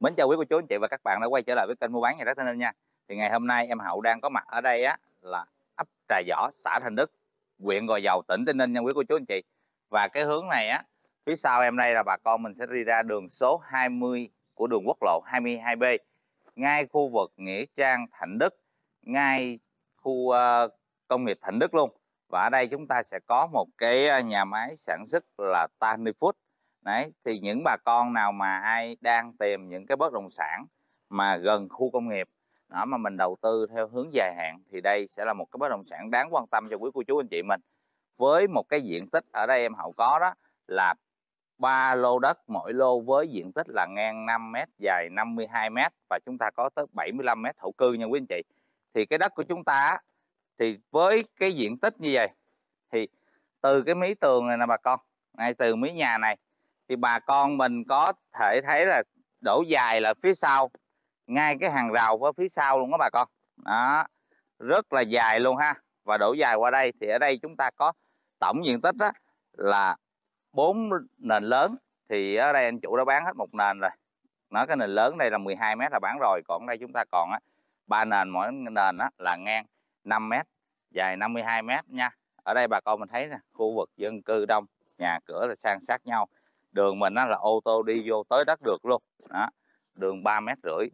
Mến chào quý cô chú anh chị và các bạn đã quay trở lại với kênh mua bán nhà đất Tây Ninh nha. Thì ngày hôm nay em Hậu đang có mặt ở đây á là ấp Trà Giỏ, xã Thành Đức, huyện Gò Dầu, tỉnh Tây Ninh nha quý cô chú anh chị. Và cái hướng này á, phía sau em đây là bà con mình sẽ đi ra đường số 20 của đường quốc lộ 22B, ngay khu vực nghĩa trang Thạnh Đức, ngay khu công nghiệp Thạnh Đức luôn. Và ở đây chúng ta sẽ có một cái nhà máy sản xuất là Tani Food. Đấy, thì những bà con nào mà ai đang tìm những cái bất động sản mà gần khu công nghiệp đó mà mình đầu tư theo hướng dài hạn thì đây sẽ là một cái bất động sản đáng quan tâm cho quý cô chú anh chị mình. Với một cái diện tích ở đây em Hậu có đó là 3 lô đất, mỗi lô với diện tích là ngang 5m, dài 52m và chúng ta có tới 75m thổ cư nha quý anh chị. Thì cái đất của chúng ta thì với cái diện tích như vậy thì từ cái mí tường này nè bà con, ngay từ mí nhà này thì bà con mình có thể thấy là đổ dài là phía sau, ngay cái hàng rào với phía sau luôn đó bà con. Đó, rất là dài luôn ha. Và đổ dài qua đây thì ở đây chúng ta có tổng diện tích đó là 4 nền lớn. Thì ở đây anh chủ đã bán hết một nền rồi. Nó cái nền lớn đây là 12m là bán rồi, còn đây chúng ta còn 3 nền, mỗi nền là ngang 5m, dài 52m nha. Ở đây bà con mình thấy nè, khu vực dân cư đông, nhà cửa là san sát nhau. Đường mình là ô tô đi vô tới đất được luôn. Đó, đường 3,5 m,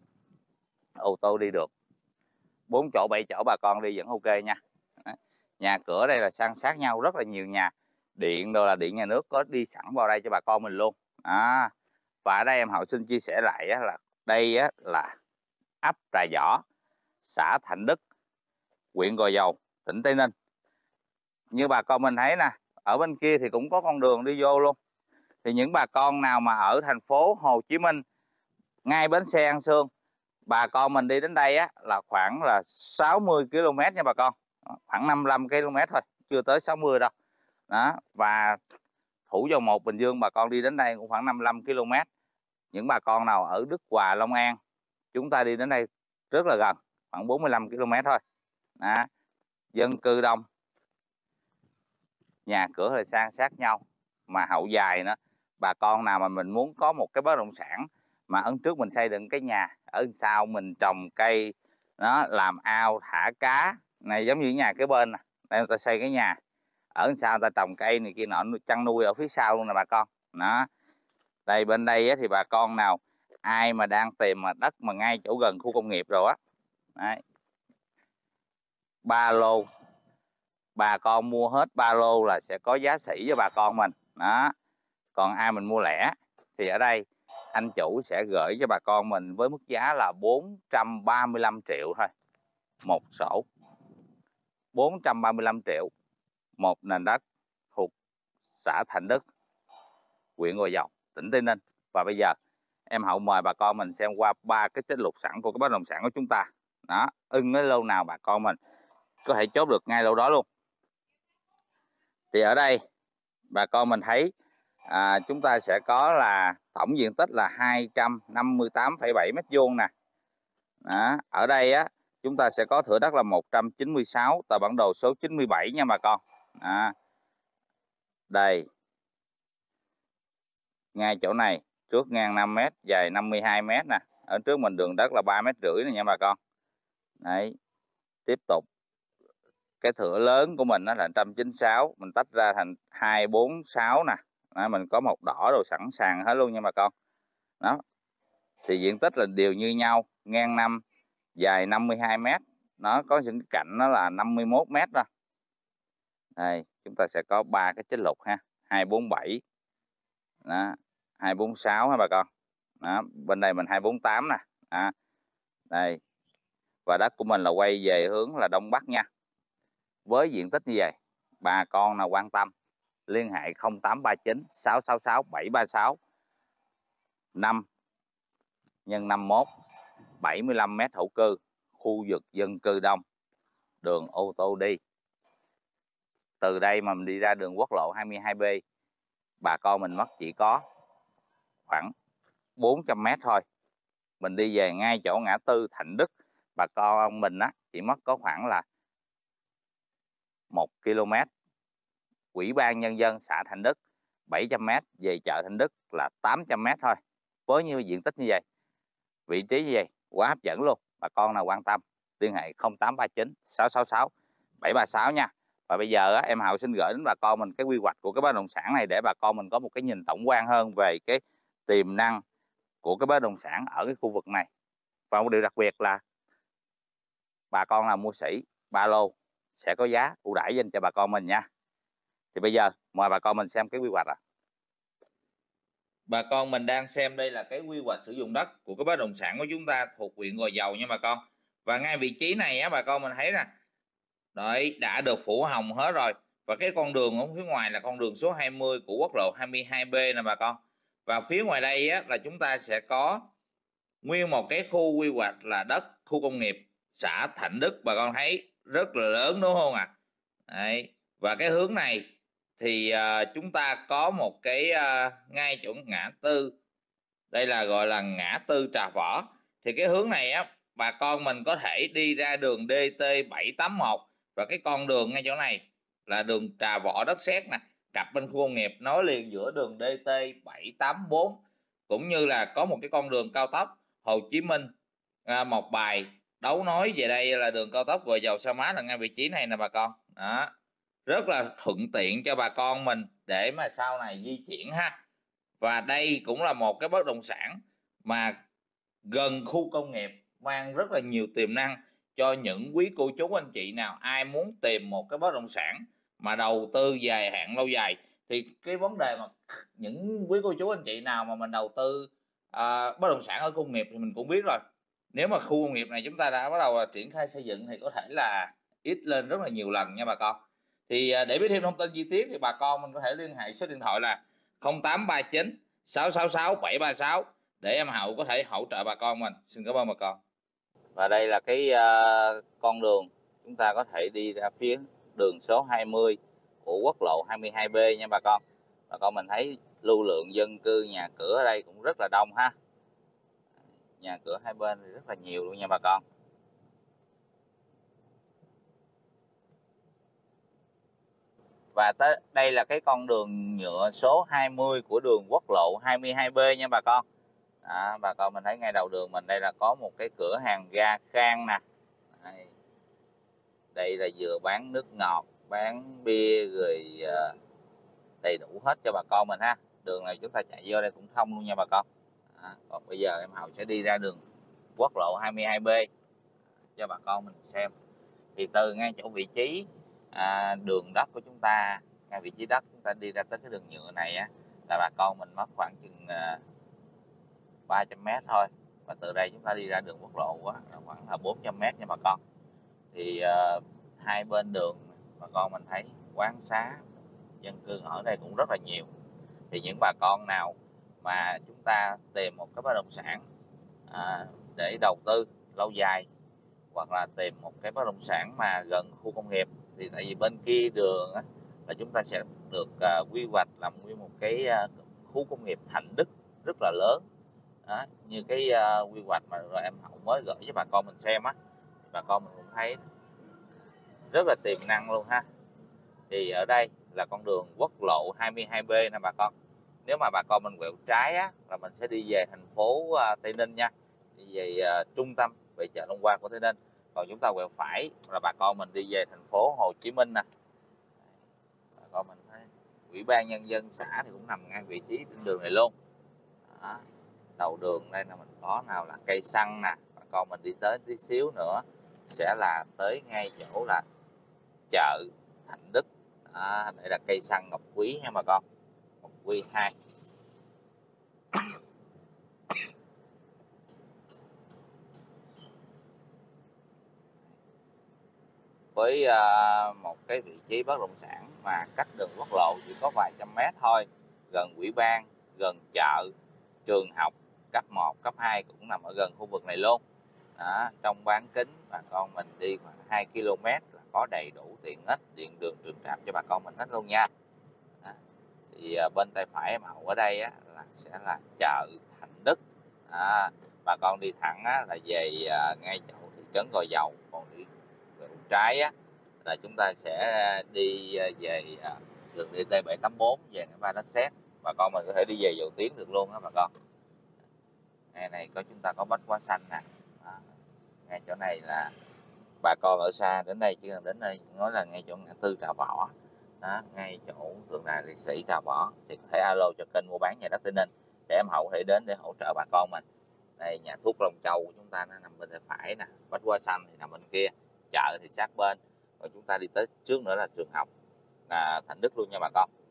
ô tô đi được. 4 chỗ 7 chỗ bà con đi vẫn ok nha. Đó. Nhà cửa đây là san sát nhau, rất là nhiều nhà. Điện đâu là điện nhà nước có đi sẵn vào đây cho bà con mình luôn. Đó. Và ở đây em Hậu xin chia sẻ lại là đây là ấp Trà Giỏ, xã Thạnh Đức, huyện Gò Dầu, tỉnh Tây Ninh. Như bà con mình thấy nè, ở bên kia thì cũng có con đường đi vô luôn. Thì những bà con nào mà ở thành phố Hồ Chí Minh, ngay bến xe An Sương, bà con mình đi đến đây là khoảng là 60 km nha bà con. Khoảng 55 km thôi, chưa tới 60 đâu. Đó, và Thủ Dầu Một, Bình Dương bà con đi đến đây cũng khoảng 55 km. Những bà con nào ở Đức Hòa, Long An, chúng ta đi đến đây rất là gần, khoảng 45 km thôi. Đó, dân cư đông, nhà cửa thì san sát nhau, mà hậu dài nữa. Bà con nào mà mình muốn có một cái bất động sản mà ở trước mình xây dựng cái nhà, ở sau mình trồng cây, nó làm ao thả cá này, giống như nhà cái bên nè, đây người ta xây cái nhà, ở sau người ta trồng cây này kia nọ, chăn nuôi ở phía sau luôn nè bà con. Đó, đây bên đây thì bà con nào ai mà đang tìm mà đất mà ngay chỗ gần khu công nghiệp rồi đấy, 3 lô, bà con mua hết 3 lô là sẽ có giá sỉ cho bà con mình. Đó, còn ai mình mua lẻ thì ở đây anh chủ sẽ gửi cho bà con mình với mức giá là 435 triệu thôi, một sổ. 435 triệu một nền đất thuộc xã Thạnh Đức, huyện Gò Dầu, tỉnh Tây Ninh. Và bây giờ em Hậu mời bà con mình xem qua 3 cái tiết lục sẵn của cái bất động sản của chúng ta. Đó, ưng cái lô nào bà con mình có thể chốt được ngay lô đó luôn. Thì ở đây bà con mình thấy chúng ta sẽ có là tổng diện tích là 258,7 m² nè. Đó, ở đây chúng ta sẽ có thửa đất là 196, tờ bản đồ số 97 nha bà con. Đó. Đây, ngay chỗ này, trước ngang 5m, dài 52m nè. Ở trước mình đường đất là 3,5 m nè nha bà con. Đấy, tiếp tục cái thửa lớn của mình là 196, mình tách ra thành 246 nè. Đó, mình có một đỏ rồi sẵn sàng hết luôn nha bà con. Đó, thì diện tích là đều như nhau, ngang 5, dài 52m. Nó có những cạnh nó là 51m đó. Đây, chúng ta sẽ có 3 cái chích lục ha, 247, đó, 246 ha bà con. Đó, bên đây mình 248 nè. Đó. Đây, và đất của mình là quay về hướng là Đông Bắc nha. Với diện tích như vậy, bà con nào quan tâm liên hệ 0839 666 736, 5 x 51, 75m thổ cư, khu vực dân cư đông, đường ô tô đi. Từ đây mà mình đi ra đường quốc lộ 22B, bà con mình mất chỉ có khoảng 400m thôi. Mình đi về ngay chỗ ngã tư Thạnh Đức, bà con mình chỉ mất có khoảng là 1 km. Ủy ban nhân dân xã Thạnh Đức 700m, về chợ Thạnh Đức là 800m thôi. Với như diện tích như vậy, vị trí như vậy quá hấp dẫn luôn. Bà con nào quan tâm liên hệ 0839 666 736 nha. Và bây giờ á, em Hậu xin gửi đến bà con mình cái quy hoạch của cái bất động sản này để bà con mình có một cái nhìn tổng quan hơn về cái tiềm năng của cái bất động sản ở cái khu vực này. Và một điều đặc biệt là bà con nào mua sỉ ba lô sẽ có giá ưu đãi dành cho bà con mình nha. Thì bây giờ mời bà con mình xem cái quy hoạch. Bà con mình đang xem đây là cái quy hoạch sử dụng đất của cái bất động sản của chúng ta thuộc huyện Gò Dầu nha bà con. Và ngay vị trí này á bà con mình thấy nè, đấy đã được phủ hồng hết rồi. Và cái con đường ở phía ngoài là con đường số 20 của quốc lộ 22B nè bà con. Và phía ngoài đây á là chúng ta sẽ có nguyên một cái khu quy hoạch là đất khu công nghiệp xã Thạnh Đức, bà con thấy rất là lớn đúng không ạ? Đấy. Và cái hướng này thì chúng ta có một cái ngay chỗ ngã tư, đây là gọi là ngã tư Trà Võ. Thì cái hướng này á bà con mình có thể đi ra đường DT781 và cái con đường ngay chỗ này là đường Trà Võ Đất Sét nè, cặp bên khu công nghiệp nối liền giữa đường DT784, cũng như là có một cái con đường cao tốc Hồ Chí Minh Mộc Bài đấu nối về đây là đường cao tốc Gò Dầu Sa Mát là ngay vị trí này nè bà con. Đó, rất là thuận tiện cho bà con mình để mà sau này di chuyển ha. Và đây cũng là một cái bất động sản mà gần khu công nghiệp, mang rất là nhiều tiềm năng cho những quý cô chú anh chị nào ai muốn tìm một cái bất động sản mà đầu tư dài hạn lâu dài. Thì cái vấn đề mà những quý cô chú anh chị nào mà mình đầu tư bất động sản ở công nghiệp thì mình cũng biết rồi, nếu mà khu công nghiệp này chúng ta đã bắt đầu là triển khai xây dựng thì có thể là ít lên rất là nhiều lần nha bà con. Thì để biết thêm thông tin chi tiết thì bà con mình có thể liên hệ số điện thoại là 0839 666 736 để em Hậu có thể hỗ trợ bà con mình. Xin cảm ơn bà con. Và đây là cái con đường chúng ta có thể đi ra phía đường số 20 của quốc lộ 22B nha bà con. Bà con mình thấy lưu lượng dân cư nhà cửa ở đây cũng rất là đông ha. Nhà cửa hai bên thì rất là nhiều luôn nha bà con. Và đây là cái con đường nhựa số 20 của đường quốc lộ 22B nha bà con. Đó, bà con mình thấy ngay đầu đường mình đây là có một cái cửa hàng ga Khang nè. Đây là vừa bán nước ngọt, bán bia rồi đầy đủ hết cho bà con mình ha. Đường này chúng ta chạy vô đây cũng thông luôn nha bà con. Còn bây giờ em Hậu sẽ đi ra đường quốc lộ 22B cho bà con mình xem. Thì từ ngay chỗ vị trí đường đất của chúng ta, ngay vị trí đất chúng ta đi ra tới cái đường nhựa này á, là bà con mình mất khoảng chừng 300m thôi. Và từ đây chúng ta đi ra đường quốc lộ á, là khoảng là 400m nha bà con. Thì hai bên đường bà con mình thấy quán xá, dân cư ở đây cũng rất là nhiều. Thì những bà con nào mà chúng ta tìm một cái bất động sản để đầu tư lâu dài, hoặc là tìm một cái bất động sản mà gần khu công nghiệp, thì tại vì bên kia đường á, là chúng ta sẽ được quy hoạch làm nguyên một cái khu công nghiệp Thạnh Đức rất là lớn. Đó, như cái quy hoạch mà em Hậu mới gửi cho bà con mình xem á, bà con mình cũng thấy rất là tiềm năng luôn ha. Thì ở đây là con đường quốc lộ 22B nè bà con. Nếu mà bà con mình quẹo trái á, là mình sẽ đi về thành phố Tây Ninh nha, đi về trung tâm, về chợ Long Quang của Tây Ninh. Còn chúng ta quẹo phải là bà con mình đi về thành phố Hồ Chí Minh nè. Bà con mình thấy Ủy ban nhân dân xã thì cũng nằm ngay vị trí trên đường này luôn. Đó. Đầu đường đây là mình có nào là cây xăng nè, bà con mình đi tới tí xíu nữa sẽ là tới ngay chỗ là chợ Thạnh Đức. Đây là cây xăng Ngọc Quý nha bà con, Ngọc Quý 2. Với một cái vị trí bất động sản mà cách đường quốc lộ chỉ có vài trăm mét thôi, gần ủy ban, gần chợ, trường học cấp 1, cấp 2 cũng nằm ở gần khu vực này luôn. Đó, trong bán kính bà con mình đi khoảng 2 km là có đầy đủ tiện ích, điện đường, trường trạm cho bà con mình hết luôn nha. Đó. Thì bên tay phải em Hậu ở đây á, là sẽ là chợ Thạnh Đức. Bà con đi thẳng á, là về ngay chỗ thị trấn Gò Dầu, còn đi trái á, là chúng ta sẽ đi về đường DT784 về ngã ba Đất Sét. Bà con mình có thể đi về Dầu Tiến được luôn á bà con. Ngày này chúng ta có bách hóa xanh nè. Đó. Ngay chỗ này là bà con ở xa đến đây chỉ cần đến đây nói là ngay chỗ ngã tư Trà Võ đó, ngay chỗ tượng đài liệt sĩ Trà Võ thì có thể alo cho kênh mua bán nhà đất Tây Ninh để em Hậu có thể đến để hỗ trợ bà con mình. Đây nhà thuốc Long Châu của chúng ta nó nằm bên tay phải nè, bách hóa xanh thì nằm bên kia, chợ thì sát bên, rồi chúng ta đi tới trước nữa là trường học Thành Đức luôn nha bà con.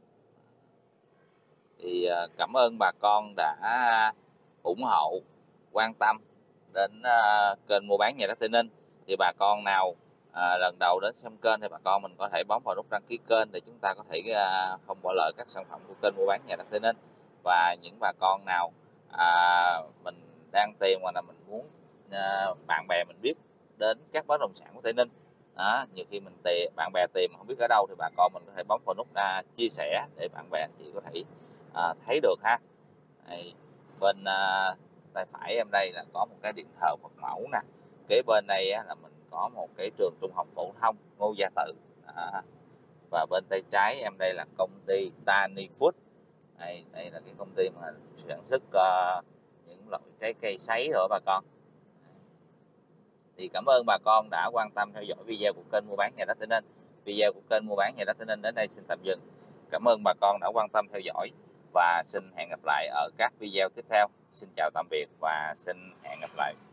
Thì cảm ơn bà con đã ủng hộ, quan tâm đến kênh mua bán nhà đất Tây Ninh. Thì bà con nào lần đầu đến xem kênh thì bà con mình có thể bấm vào nút đăng ký kênh để chúng ta có thể không bỏ lỡ các sản phẩm của kênh mua bán nhà đất Tây Ninh. Và những bà con nào mình đang tìm hoặc là mình muốn bạn bè mình biết đến các bất động sản của Tây Ninh đó, nhiều khi mình bạn bè tìm không biết ở đâu thì bà con mình có thể bấm vào nút chia sẻ để bạn bè anh chị có thể thấy được ha. Đây, bên tay phải em đây là có một cái điện thờ Phật mẫu nè, kế bên đây là mình có một cái trường trung học phổ thông Ngô Gia Tự và bên tay trái em đây là công ty Tani Food. Đây là cái công ty mà sản xuất những loại trái cây sấy rồi bà con. Thì cảm ơn bà con đã quan tâm theo dõi video của kênh mua bán nhà đất Tây Ninh. Video của kênh mua bán nhà đất Tây Ninh đến đây xin tạm dừng. Cảm ơn bà con đã quan tâm theo dõi và xin hẹn gặp lại ở các video tiếp theo. Xin chào tạm biệt và xin hẹn gặp lại.